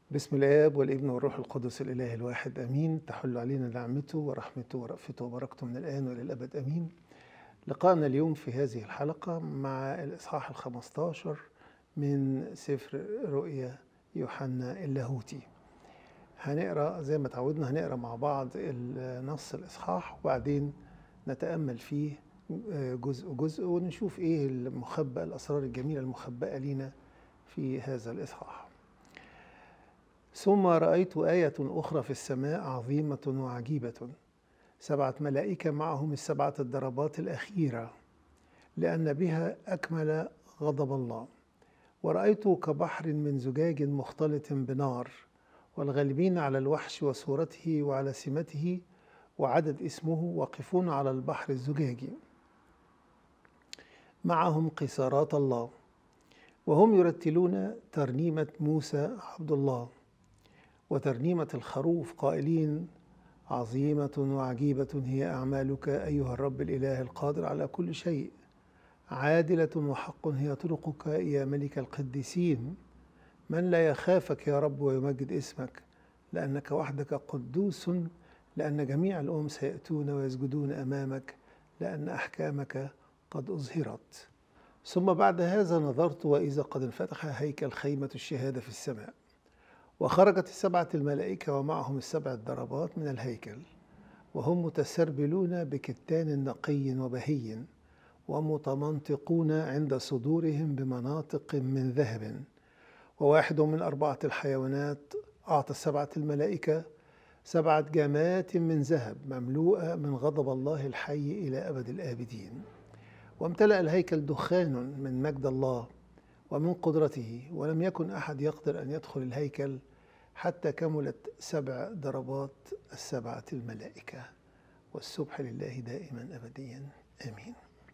بسم الآب والابن والروح القدس الإله الواحد آمين. تحل علينا نعمته ورحمته ورأفته وبركته من الآن وإلى الأبد آمين. لقاءنا اليوم في هذه الحلقة مع الإصحاح 15 من سفر رؤيا يوحنا اللاهوتي. هنقرأ زي ما تعودنا، هنقرأ مع بعض نص الإصحاح وبعدين نتأمل فيه جزء جزء ونشوف إيه المخبأ، الأسرار الجميلة المخبأة لنا في هذا الإصحاح. ثم رأيت آية أخرى في السماء عظيمة وعجيبة، 7 ملائكة معهم ال7 الضربات الأخيرة، لأن بها أكمل غضب الله. ورأيت كبحر من زجاج مختلط بنار، والغالبين على الوحش وصورته وعلى سمته وعدد اسمه واقفون على البحر الزجاجي، معهم قيثارات الله، وهم يرتلون ترنيمة موسى عبد الله وترنيمة الخروف قائلين: عظيمة وعجيبة هي أعمالك أيها الرب الإله القادر على كل شيء، عادلة وحق هي طرقك يا ملك القديسين. من لا يخافك يا رب ويمجد اسمك، لأنك وحدك قدوس، لأن جميع الأمم سيأتون ويسجدون أمامك، لأن أحكامك قد أظهرت. ثم بعد هذا نظرت وإذا قد انفتح هيكل خيمة الشهادة في السماء، وخرجت ال7 الملائكة ومعهم ال7 الضربات من الهيكل، وهم متسربلون بكتان نقي وبهي، ومتمنطقون عند صدورهم بمناطق من ذهب. وواحد من 4 الحيوانات أعطى ال7 الملائكة 7 جامات من ذهب مملوءة من غضب الله الحي إلى أبد الآبدين. وامتلأ الهيكل دخان من مجد الله ومن قدرته، ولم يكن أحد يقدر أن يدخل الهيكل حتى كملت 7 ضربات ال7 الملائكة. والسبح لله دائما أبديا آمين.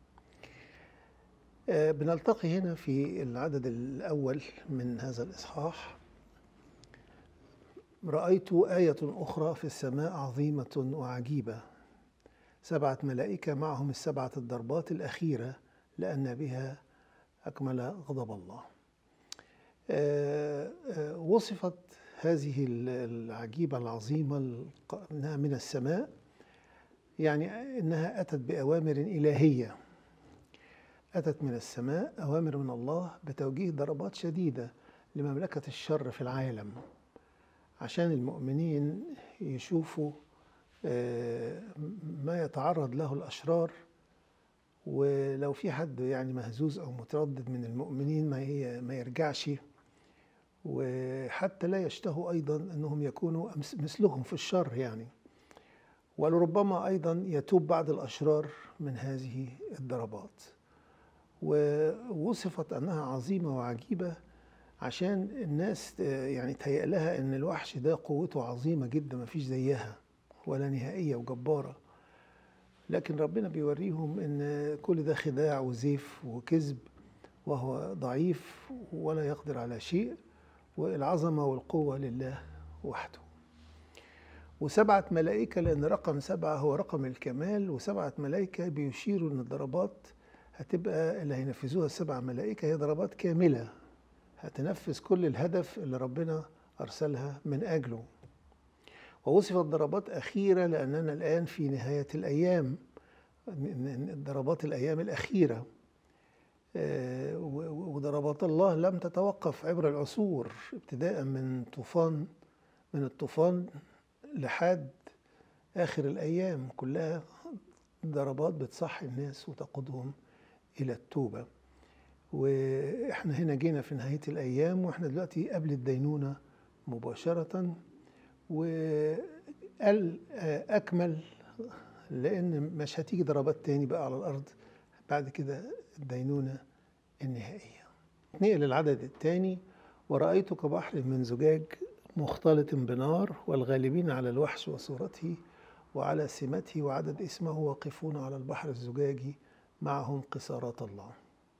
بنلتقي هنا في العدد الأول من هذا الإصحاح. رأيت آية أخرى في السماء عظيمة وعجيبة، 7 ملائكة معهم ال7 الضربات الأخيرة، لأن بها أكمل غضب الله. وصفت هذه العجيبة العظيمة أنها من السماء، يعني أنها أتت بأوامر إلهية، أتت من السماء، أوامر من الله بتوجيه ضربات شديدة لمملكة الشر في العالم، عشان المؤمنين يشوفوا ما يتعرض له الأشرار. ولو في حد يعني مهزوز أو متردد من المؤمنين ما يرجعش، وحتى لا يشتهوا أيضا أنهم يكونوا مثلهم في الشر يعني، ولربما أيضا يتوب بعض الأشرار من هذه الضربات. ووصفت أنها عظيمة وعجيبة عشان الناس يعني تهيأ لها أن الوحش ده قوته عظيمة جدا، ما فيش زيها ولا نهائية وجبارة، لكن ربنا بيوريهم أن كل ده خداع وزيف وكذب، وهو ضعيف ولا يقدر على شيء، والعظمة والقوة لله وحده. و7 ملائكة، لأن رقم 7 هو رقم الكمال، و7 ملائكة بيشيروا أن الضربات هتبقى اللي هينفذوها ال7 ملائكة هي ضربات كاملة، هتنفذ كل الهدف اللي ربنا أرسلها من أجله. ووصفت ضربات أخيرة لأننا الآن في نهاية الأيام، ضربات الأيام الأخيرة. وضربات الله لم تتوقف عبر العصور، ابتداء من الطوفان لحد آخر الأيام، كلها ضربات بتصحي الناس وتقودهم إلى التوبة. وإحنا هنا جينا في نهاية الأيام، وإحنا دلوقتي قبل الدينونة مباشرة، وقال أكمل، لأن مش هتيجي ضربات تاني بقى على الأرض بعد كده، الدينونة النهائية. نقل العدد الثاني: ورأيت كبحر من زجاج مختلط بنار، والغالبين على الوحش وصورته وعلى سمته وعدد اسمه واقفون على البحر الزجاجي، معهم قيثارات الله.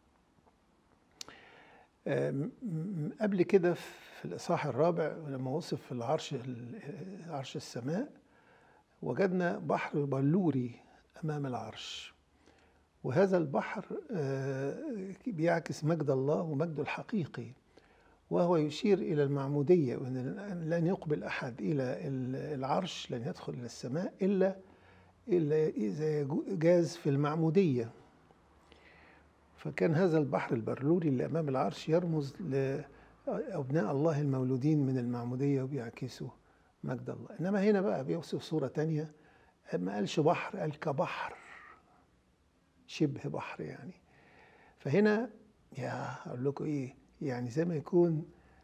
قبل كده في الإصحاح الرابع لما وصف عرش السماء، وجدنا بحر بلوري أمام العرش، وهذا البحر بيعكس مجد الله ومجده الحقيقي، وهو يشير إلى المعمودية، وأن لن يقبل أحد إلى العرش، لن يدخل إلى السماء إلا إذا جاز في المعمودية. فكان هذا البحر البرلوري اللي أمام العرش يرمز لأبناء الله المولودين من المعمودية وبيعكسوا مجد الله. إنما هنا بقى بيوصف صورة تانية، ما قالش بحر، قال كبحر، شبه بحر يعني. فهنا أقول لكم إيه، يعني زي ما يكون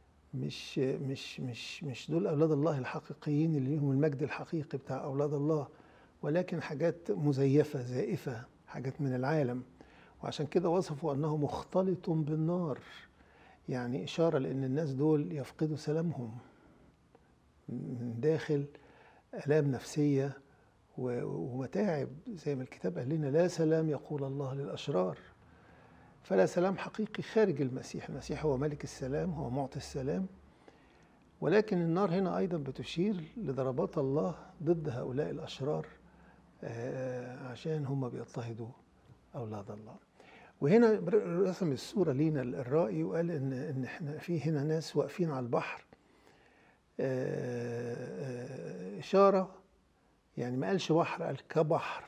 مش دول أولاد الله الحقيقيين اللي لهم المجد الحقيقي بتاع أولاد الله، ولكن حاجات مزيفة زائفة، حاجات من العالم. وعشان كده وصفوا أنه مختلط بالنار، يعني إشارة لأن الناس دول يفقدوا سلامهم من داخل، آلام نفسية ومتاعب، زي ما الكتاب قال لنا لا سلام يقول الله للأشرار. فلا سلام حقيقي خارج المسيح. المسيح هو ملك السلام، هو معطي السلام. ولكن النار هنا أيضا بتشير لضربات الله ضد هؤلاء الأشرار، عشان هم بيضطهدوا أولاد الله. وهنا رسم الصورة لينا الرائي وقال إن إحنا في هنا ناس واقفين على البحر، إشارة، يعني ما قالش بحر، قال كبحر،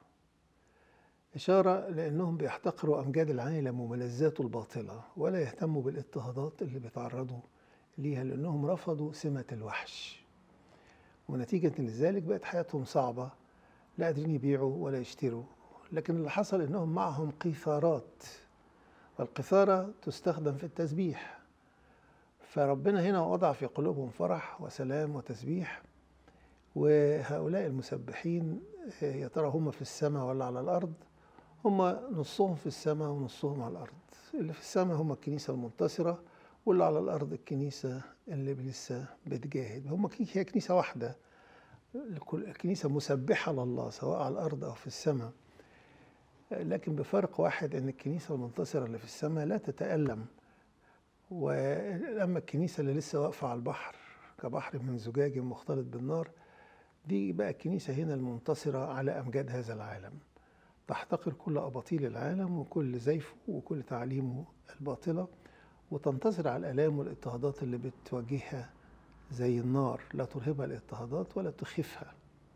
إشارة لأنهم بيحتقروا أمجاد العالم وملذاته الباطلة، ولا يهتموا بالاضطهادات اللي بيتعرضوا ليها، لأنهم رفضوا سمة الوحش، ونتيجة لذلك بقت حياتهم صعبة، لا قادرين يبيعوا ولا يشتروا. لكن اللي حصل إنهم معهم قيثارات، والقيثارة تستخدم في التسبيح، فربنا هنا وضع في قلوبهم فرح وسلام وتسبيح. وهؤلاء المسبحين يا ترى هم في السماء ولا على الأرض؟ هم نصهم في السماء ونصهم على الأرض. اللي في السماء هم الكنيسة المنتصرة، واللي على الأرض الكنيسة اللي لسه بتجاهد. هي كنيسة واحدة، كنيسة مسبحة لله سواء على الأرض أو في السماء، لكن بفرق واحد، أن الكنيسة المنتصرة اللي في السماء لا تتألم، وأما الكنيسة اللي لسه واقفة على البحر كبحر من زجاج مختلط بالنار، دي بقى الكنيسة هنا المنتصرة على أمجاد هذا العالم، تحتقر كل أباطيل العالم وكل زيفه وكل تعاليمه الباطلة، وتنتصر على الآلام والاضطهادات اللي بتواجهها زي النار، لا ترهبها الاضطهادات ولا تخفها.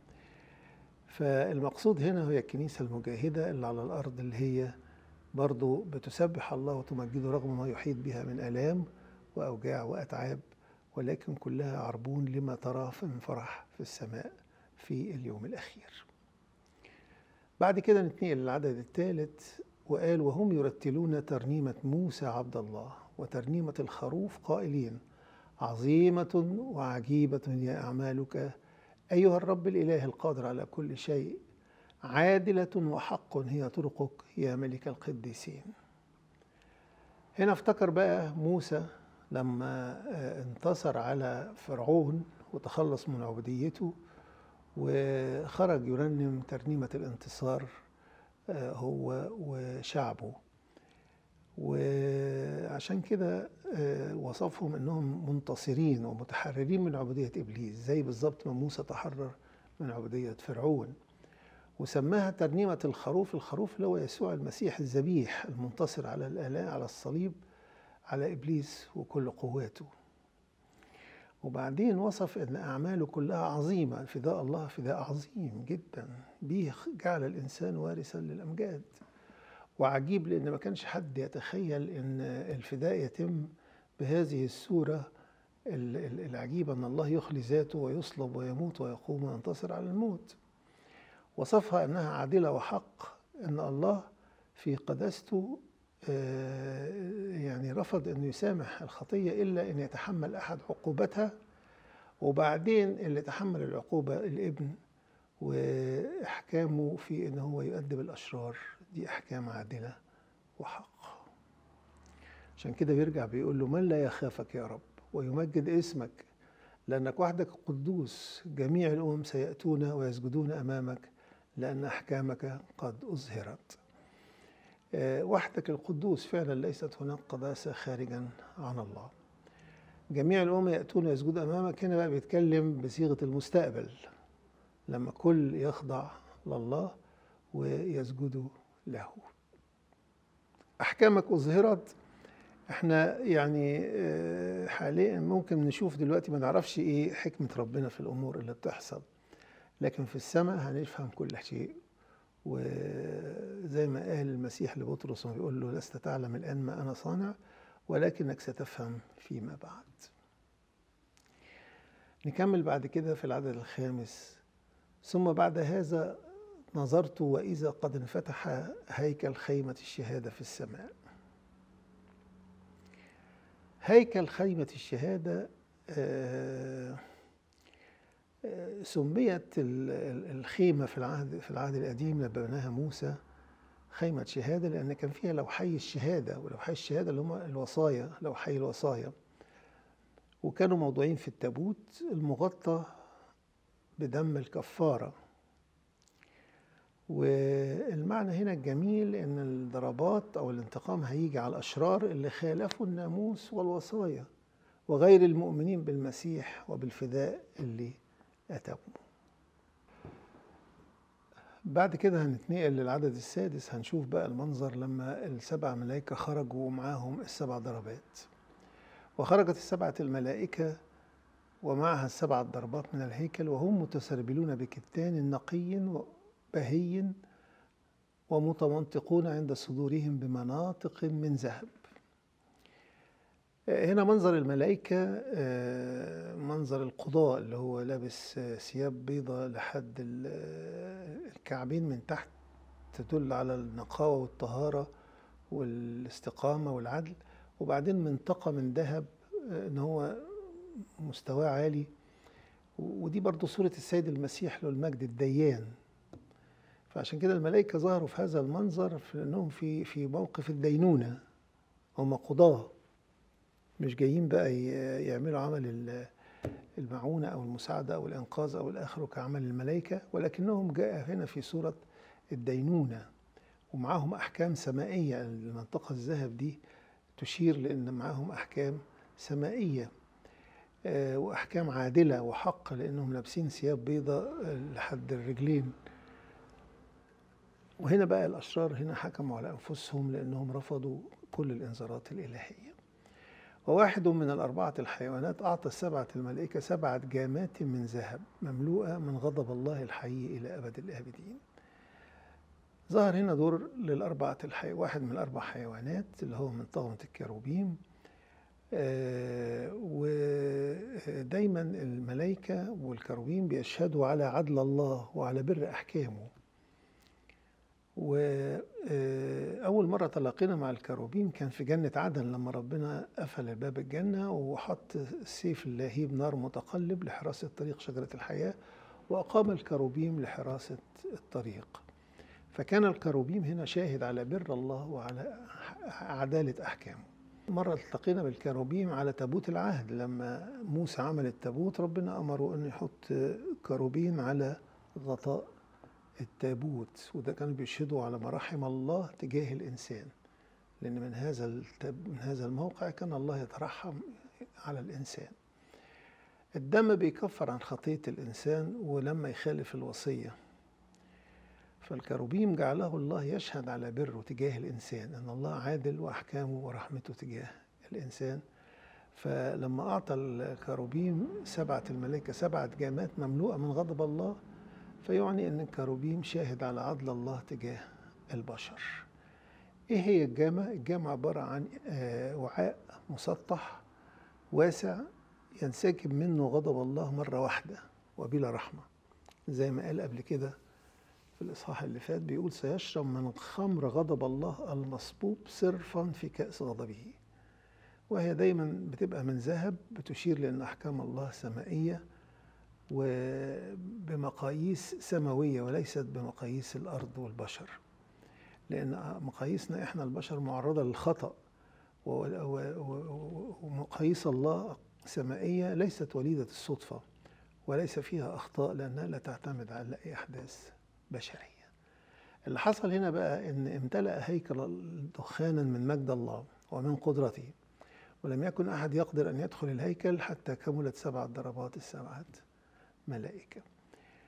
فالمقصود هنا هي الكنيسة المجاهدة اللي على الأرض، اللي هي برضو بتسبح الله وتمجده رغم ما يحيط بها من آلام وأوجاع وأتعاب، ولكن كلها عربون لما تراه من فرح في السماء في اليوم الأخير. بعد كده نتنقل للعدد الثالث، وقال وهم يرتلون ترنيمة موسى عبد الله وترنيمة الخروف قائلين عظيمة وعجيبة هي أعمالك أيها الرب الإله القادر على كل شيء، عادلة وحق هي طرقك يا ملك القديسين. هنا افتكر بقى موسى لما انتصر على فرعون وتخلص من عبوديته، وخرج يرنم ترنيمة الانتصار هو وشعبه. وعشان كده وصفهم انهم منتصرين ومتحررين من عبودية ابليس، زي بالظبط ما موسى تحرر من عبودية فرعون. وسماها ترنيمة الخروف. الخروف اللي هو يسوع المسيح الذبيح المنتصر على الآلام على الصليب على ابليس وكل قواته. وبعدين وصف ان اعماله كلها عظيمة، فداء الله فداء عظيم جدا، به جعل الانسان وارثا للامجاد. وعجيب لأن ما كانش حد يتخيل أن الفداء يتم بهذه الصورة العجيبة، أن الله يخلي ذاته ويصلب ويموت ويقوم وينتصر على الموت. وصفها أنها عادلة وحق، أن الله في قداسته يعني رفض أن يسامح الخطية إلا أن يتحمل أحد عقوبتها، وبعدين اللي تحمل العقوبة الابن، وإحكامه في أنه هو يؤدب الأشرار، دي أحكام عادلة وحق. عشان كده بيرجع بيقول له من لا يخافك يا رب ويمجد اسمك، لأنك وحدك قدوس، جميع الأمم سيأتون ويسجدون أمامك لأن أحكامك قد أظهرت. وحدك القدوس، فعلا ليست هناك قداسة خارجا عن الله. جميع الأمم يأتون ويسجدون أمامك، هنا بقى بيتكلم بصيغة المستقبل، لما كل يخضع لله ويسجدوا له. أحكامك أظهرت، احنا يعني حاليا ممكن نشوف دلوقتي ما نعرفش ايه حكمة ربنا في الأمور اللي بتحصل، لكن في السماء هنفهم كل شيء. وزي ما قال المسيح لبطرس وبيقول له: لست تعلم الآن ما أنا صانع، ولكنك ستفهم فيما بعد. نكمل بعد كده في العدد الخامس: ثم بعد هذا نظرت وإذا قد انفتح هيكل خيمة الشهادة في السماء. هيكل خيمة الشهادة سميت الخيمة في العهد القديم لما بناها موسى خيمة شهادة، لأن كان فيها لوحي الشهادة، ولوحي الشهادة اللي هم الوصايا، لوحي الوصايا، وكانوا موضوعين في التابوت المغطى بدم الكفارة. والمعنى هنا الجميل إن الضربات أو الانتقام هيجي على الأشرار اللي خالفوا الناموس والوصايا وغير المؤمنين بالمسيح وبالفداء اللي أتوا. بعد كده هنتنقل للعدد السادس، هنشوف بقى المنظر لما السبع ملائكة خرجوا ومعاهم السبع ضربات. وخرجت السبعة الملائكة ومعها السبع ضربات من الهيكل، وهم متسربلون بكتان نقي بهي ومتمنطقون عند صدورهم بمناطق من ذهب. هنا منظر الملائكة منظر القضاء اللي هو لابس ثياب بيضة لحد الكعبين من تحت، تدل على النقاوة والطهارة والاستقامة والعدل، وبعدين منطقة من ذهب ان هو مستواه عالي. ودي برضو صورة السيد المسيح له المجد الديان. فعشان كده الملائكة ظهروا في هذا المنظر في انهم في موقف الدينونة، هم قضاة مش جايين بقى يعملوا عمل المعونة أو المساعدة أو الإنقاذ أو الآخر كعمل الملائكة، ولكنهم جاء هنا في صورة الدينونة، ومعاهم أحكام سمائية. المنطقة الذهب دي تشير لأن معاهم أحكام سمائية وأحكام عادلة وحق، لأنهم لابسين ثياب بيضة لحد الرجلين. وهنا بقى الأشرار هنا حكموا على أنفسهم لأنهم رفضوا كل الإنذارات الإلهية. وواحد من الأربعة الحيوانات أعطى السبعة الملائكة 7 جامات من ذهب مملوءة من غضب الله الحي إلى أبد الآبدين. ظهر هنا دور للأربعة واحد من الأربع حيوانات اللي هو من طغمة الكروبيم. ودايما الملائكة والكروبيم بيشهدوا على عدل الله وعلى بر أحكامه. وأول مرة تلاقينا مع الكروبيم كان في جنة عدن لما ربنا قفل باب الجنة وحط سيف اللهيب نار متقلب لحراسة طريق شجرة الحياة، وأقام الكروبيم لحراسة الطريق. فكان الكروبيم هنا شاهد على بر الله وعلى عدالة أحكامه. مرة التقينا بالكروبيم على تابوت العهد، لما موسى عمل التابوت ربنا أمره أن يحط كروبيم على غطاء التابوت، وده كانوا بيشهدوا على مراحم الله تجاه الإنسان، لأن من هذا الموقع كان الله يترحم على الإنسان. الدم بيكفر عن خطية الإنسان ولما يخالف الوصية، فالكروبيم جعله الله يشهد على بره تجاه الإنسان، أن الله عادل وأحكامه ورحمته تجاه الإنسان. فلما أعطى الكروبيم 7 الملائكة 7 جامات مملوءة من غضب الله، فيعني أن الكروبيم شاهد على عدل الله تجاه البشر. إيه هي الجامة؟ الجامة عبارة عن وعاء مسطح واسع ينسكب منه غضب الله مرة واحدة وبلا رحمة، زي ما قال قبل كده في الإصحاح اللي فات، بيقول: سيشرب من خمر غضب الله المصبوب صرفا في كأس غضبه. وهي دايما بتبقى من ذهب، بتشير لأن أحكام الله سمائية وبمقاييس سماوية وليست بمقاييس الأرض والبشر، لأن مقاييسنا إحنا البشر معرضة للخطأ، ومقاييس الله سمائية ليست وليدة الصدفة وليس فيها أخطاء، لأنها لا تعتمد على أي أحداث بشرية. اللي حصل هنا بقى إن امتلأ هيكل دخانا من مجد الله ومن قدرته، ولم يكن أحد يقدر أن يدخل الهيكل حتى كملت 7 ضربات ال7 ملائكة.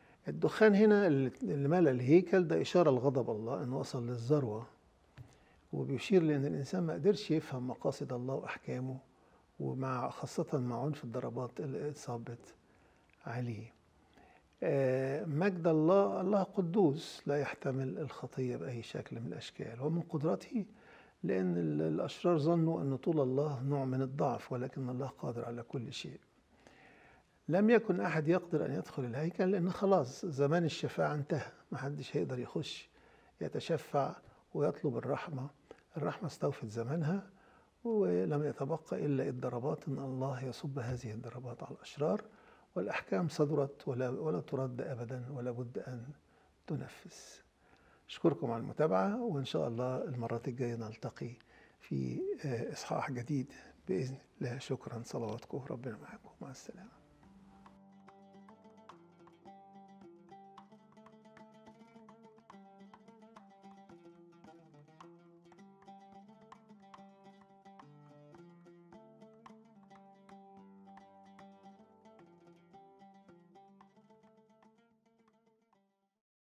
الدخان هنا اللي ملأ الهيكل ده إشارة لغضب الله أنه وصل للذروة، وبيشير لأن الإنسان ما قدرش يفهم مقاصد الله وأحكامه، ومع خاصة مع عنف الضربات اللي اتصابت عليه. مجد الله، الله قدوس لا يحتمل الخطية بأي شكل من الأشكال، ومن قدرته، لأن الأشرار ظنوا أن طول الله نوع من الضعف، ولكن الله قادر على كل شيء. لم يكن أحد يقدر أن يدخل الهيكل، لأن خلاص زمان الشفاعة انتهى، محدش هيقدر يخش يتشفع ويطلب الرحمة. الرحمة استوفت زمانها، ولم يتبقى إلا الضربات، أن الله يصب هذه الضربات على الأشرار، والأحكام صدرت ولا ترد أبدا، ولا بد أن تنفذ. أشكركم على المتابعة، وإن شاء الله المرات الجاية نلتقي في إصحاح جديد بإذن الله. شكرا، صلواتكم، ربنا معكم، مع السلامة.